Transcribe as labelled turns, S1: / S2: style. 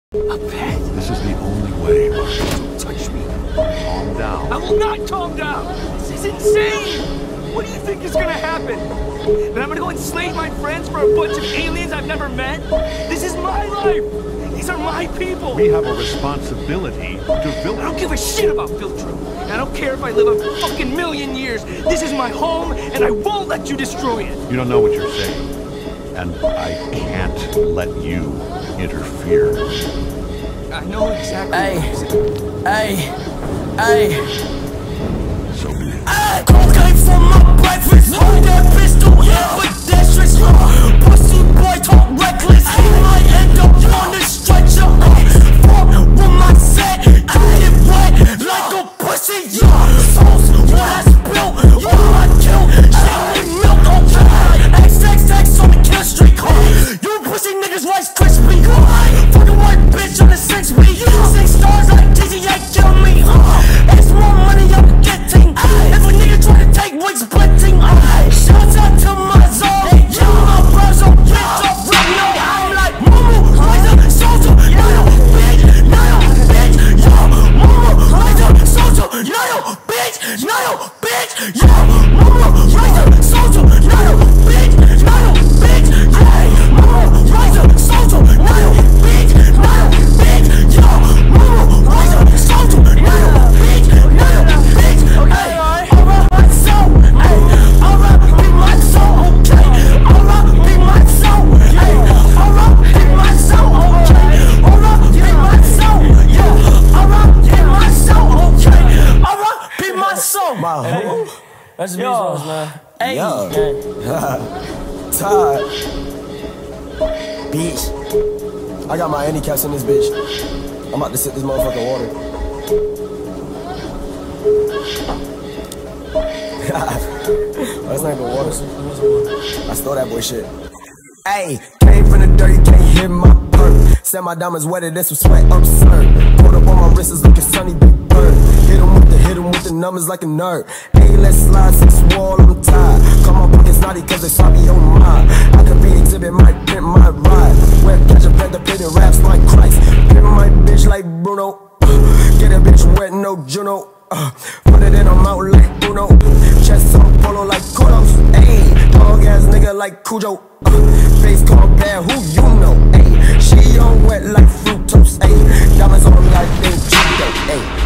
S1: A pet?
S2: This is the only way, Mark.
S1: Don't touch me.
S2: Calm down.
S1: I will not calm down. This is insane. What do you think is gonna happen? That I'm gonna go enslave my friends for a bunch of aliens I've never met? This is my life. These are my people.
S2: We have a responsibility to
S1: I
S2: Viltrum.
S1: don't give a shit about Viltrum. I don't care if I live a fucking million years. This is my home, and I won't let you destroy it.
S2: You don't know what you're saying. And I can't let you interfere.
S1: I know exactly what you're saying.
S3: Hey.
S2: So be it.
S3: Cocaine for my breakfast. Hold that pistol, yeah, with that stress. Pussy boy talk reckless. He might end up on the stretcher. Fuck with my set, get it wet like a pussy. Sauce, what I spill, all I kill. Shit me milk, okay. XXX on the kill streak. You pussy niggas Rice Krispie. Fucking white bitch on the 6B. 6 stars like GTA, kill me. It's more money I'm getting. If a nigga try to take wig splitting. Shouts out to my zone. Yeah, my bros on bitch off radio. I'm like Momo, Razor, Soldier, Nayo, bitch, Nayo, bitch. Yo, Momo, Razor, Soldier, Nayo, bitch, Nayo, bitch. Yo, Momo, Razor, Soldier, Nayo, bitch, Nayo, bitch. Hey, Momo, Razor, Soldier, Nayo, bitch, Nayo, bitch. Yo, Momo, Razor, Soldier, Nayo, bitch, Nayo, bitch. Hey, alright, my soul. Hey, alright, be my soul. Okay, alright, be my soul. Hey, alright, be my soul. Okay, alright, be my soul. Yeah, alright, be my soul. Okay, alright, be my soul.
S4: Hey,
S3: That's the music, man. Hey,
S4: Todd. Bitch. I got my handicaps in this bitch. I'm about to sip this motherfucking water. That's not even water. I stole that boy shit. Hey, came from the dirt, you can't hear my perk. Said my diamonds wetter than some sweat, absurd. Pulled up on my wrist, it's looking sunny, big bird. Hit him with the numbers like a nerd. Hey, let's slide 6 wall, I'm tired. Call my pockets naughty cause they sloppy on mine. I could be exhibit, might pimp my ride. Where catch a panther, pitting raps like Christ. Pimp my bitch like Bruno. Get a bitch wet, no Juno. Put it in her mouth like Bruno. Chest on polo like kudos. Ayy, dog ass nigga like Cujo. Face called bad, who you know? Ayy, she on wet like fructose. Ayy, diamonds on like they Chico. Ayy.